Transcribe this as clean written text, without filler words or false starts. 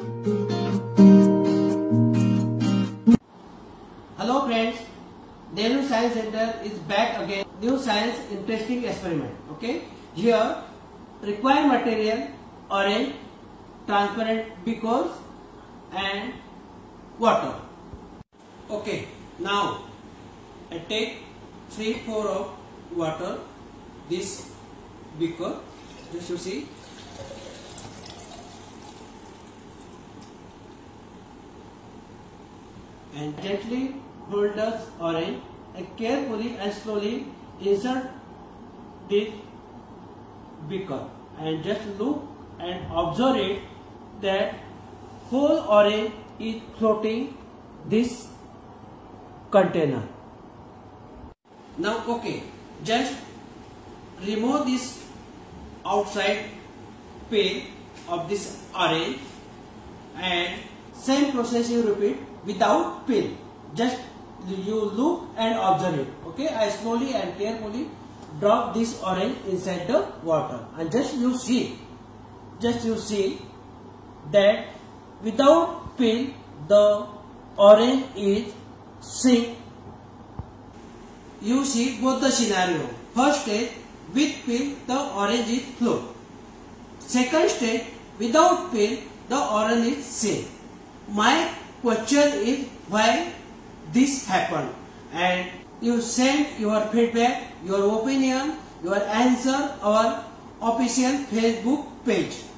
Hello friends, Nehru Science Center is back again. New science interesting experiment. Okay, here required material orange, transparent beakers and water. Okay, now I take 3/4 of water, this beaker, just you see. And gently hold the orange and carefully and slowly insert this beaker and just look and observe it that whole orange is floating this container. Now okay, just remove this outside peel of this orange and same process you repeat without peel. Just you look and observe it. Okay, I slowly and carefully drop this orange inside the water and just you see that without peel the orange is sink. You see both the scenario. First stage, with peel the orange is float. Second stage, without peel the orange is sink. My question is why this happened, and you send your feedback, your opinion, your answer our official Facebook page.